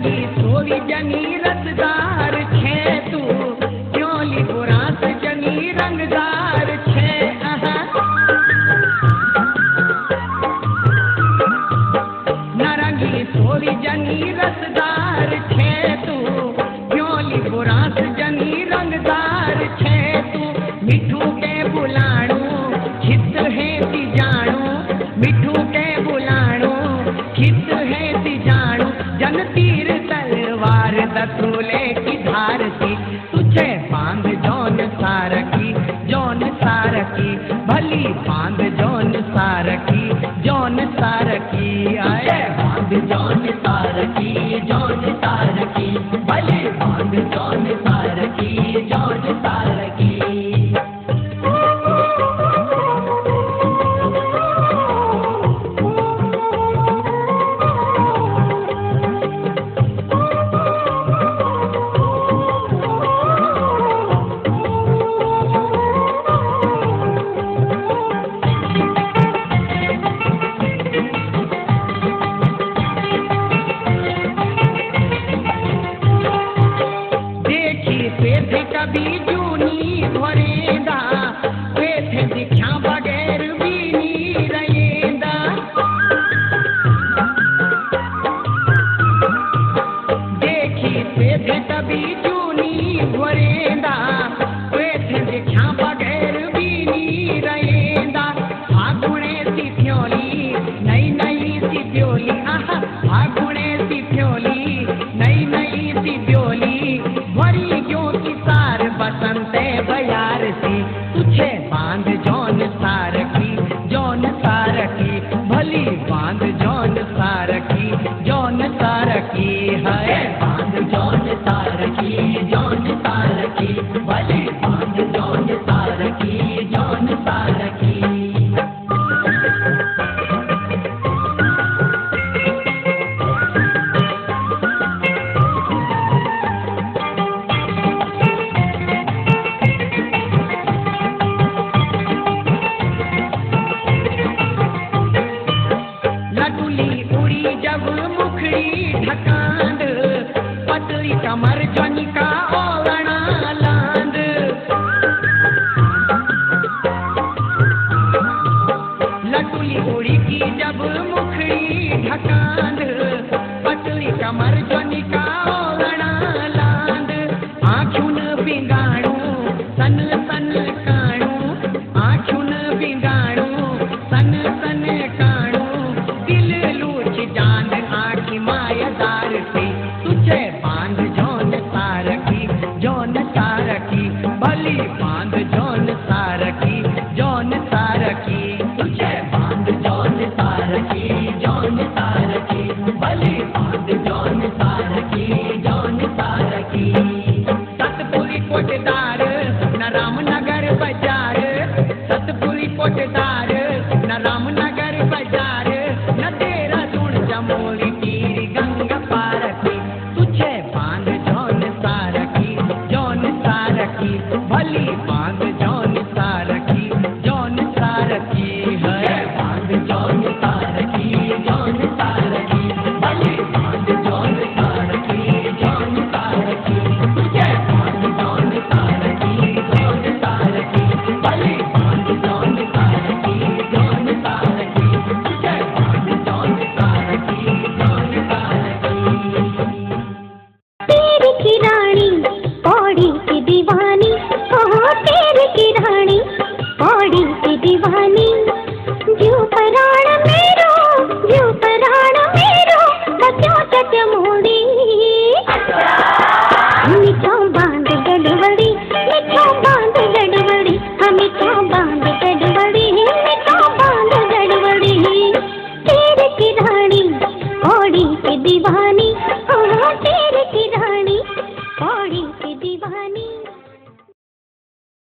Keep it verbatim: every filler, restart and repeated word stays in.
नारंगी सोरी जनी रसदार छे तू क्योंली बुरास जनी रंगदार छे आहा। नारंगी सोरी जनी रसदार छे तू क्योंली बुरास जनी रंगदार छे तू। मिठू के बुलाणू चित है ती जाणू मिठू के बुलाणू चित है ती जाणू। जन तीर तलवार दतूले की धार थी तुझे बांध जौन सारकी जौन सारकी भली बांध जौन सारकी जौन सारकी आए बांध जौन सारकी जौन सारकी भली बांध जौन सारकी जौन सारकी। कभी जूनी भरेंदा वेथे दिखा बगैर भी नी रहेंदा। देखी वेथे कभी जूनी भरेंदा वेथे दिखा बगैर भी नी रहेंदा। फागुणे सी फ्योली नई नई सी फ्योली आहा फागुणे सी फ्योली नई नई सी फ्योली भरी क्यों बसंते बयार सी तुझे बांध जौन सारकी जौन सारकी भली बांध जौन सारकी जौन सारकी है बांध जौन सारकी जौन सारकी भली बांध जौन सारकी जौन सारकी। जब मुखड़ी ढकांड पतली कमर जन